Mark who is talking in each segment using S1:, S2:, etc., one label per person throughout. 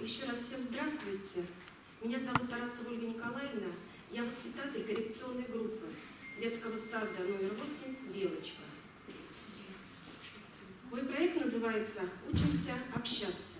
S1: Еще раз всем здравствуйте. Меня зовут Тарасова Ольга Николаевна. Я воспитатель коррекционной группы детского сада номер 8 «Белочка». Мой проект называется «Учимся общаться».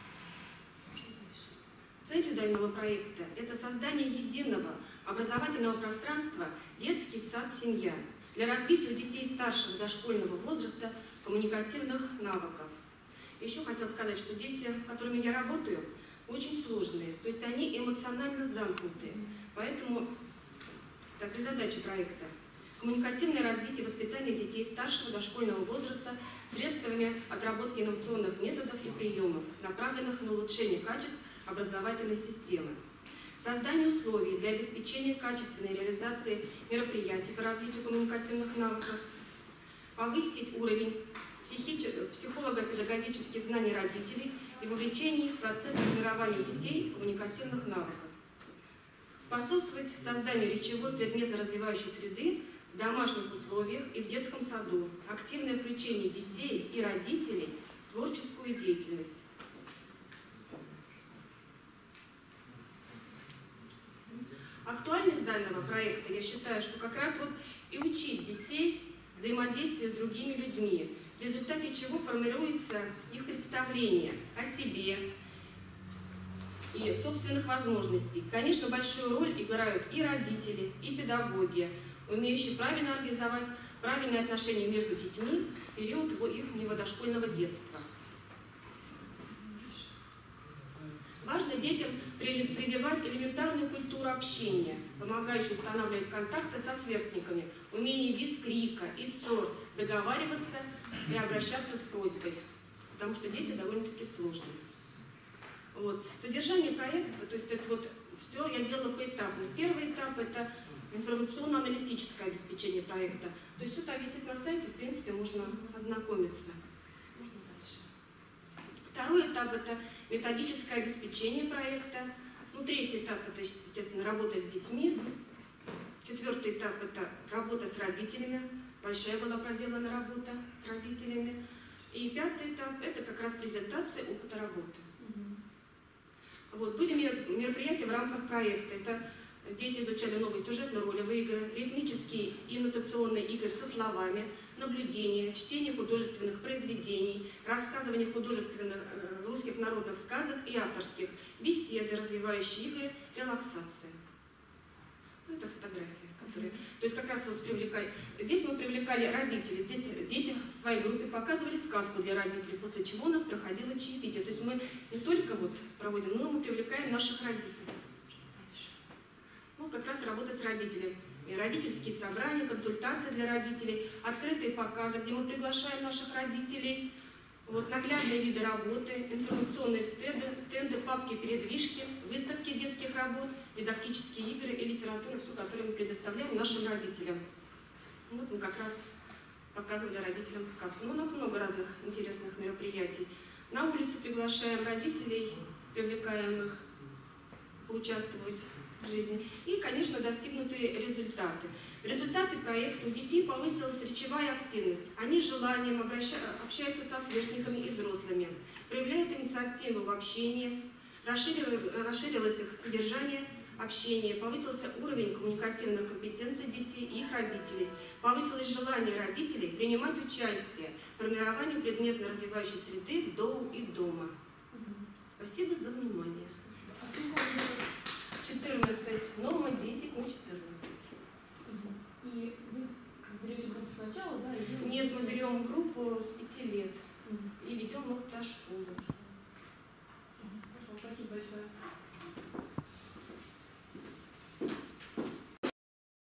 S1: Целью данного проекта – это создание единого образовательного пространства «Детский сад-семья» для развития у детей старшего дошкольного возраста коммуникативных навыков. Еще хотел сказать, что дети, с которыми я работаю, очень сложные, то есть они эмоционально замкнутые. Поэтому такая задача проекта – коммуникативное развитие и воспитание детей старшего дошкольного возраста средствами отработки инновационных методов и приемов, направленных на улучшение качеств образовательной системы. Создание условий для обеспечения качественной реализации мероприятий по развитию коммуникативных навыков, повысить уровень психолого-педагогических знаний родителей и вовлечение в процесс формирования детей коммуникативных навыков. Способствовать созданию речевой предметно-развивающей среды в домашних условиях и в детском саду. Активное включение детей и родителей в творческую деятельность. Актуальность данного проекта, я считаю, что как раз вот и учить детей взаимодействию с другими людьми, в результате чего формируется их представление о себе и собственных возможностей. Конечно, большую роль играют и родители, и педагоги, умеющие правильно организовать правильные отношения между детьми в период их дошкольного детства. Важно детям прививать элементарную культуру общения, помогающую устанавливать контакты со сверстниками, умение без крика и ссор договариваться и обращаться с просьбой, потому что дети довольно-таки сложные. Вот. Содержание проекта, то есть это вот все я делала поэтапно. Первый этап – это информационно-аналитическое обеспечение проекта. То есть все это висит на сайте, в принципе, можно ознакомиться. Можно дальше. Второй этап – это методическое обеспечение проекта. Третий этап – это, естественно, работа с детьми. Четвертый этап – это работа с родителями. Большая была проделана работа с родителями. И пятый этап – это как раз презентация опыта работы. Вот, были мероприятия в рамках проекта. Это дети изучали новые сюжетно-ролевые игры, ритмические и нотационные игры со словами, наблюдение, чтение художественных произведений, рассказывание художественных русских народных сказок и авторских, беседы, развивающие игры, релаксация. Это фотографии, которые... То есть как раз вот здесь мы привлекали родителей, здесь дети в своей группе показывали сказку для родителей, после чего у нас проходило чаепитие. То есть мы не только вот проводим, но мы привлекаем наших родителей. Как раз работа с родителями. Родительские собрания, консультации для родителей, открытые показы, где мы приглашаем наших родителей, наглядные виды работы, информационные стенды, папки, передвижки, выставки детских работ, дидактические игры и литература, все, которые мы предоставляем нашим родителям. Мы как раз показывали родителям сказку. У нас много разных интересных мероприятий. На улице приглашаем родителей, привлекаем их поучаствовать в жизни. И, конечно, достигнутые результаты. В результате проекта у детей повысилась речевая активность. Они с желанием общаются со сверстниками и взрослыми, проявляют инициативу в общении, расширилось их содержание общения, повысился уровень коммуникативных компетенций детей и их родителей, повысилось желание родителей принимать участие в формировании предметно-развивающей среды в ДОУ и дома. Спасибо за внимание. 14, норма 10, не 14.
S2: И вы берете группу сначала, да?
S1: Нет, мы берем группу с 5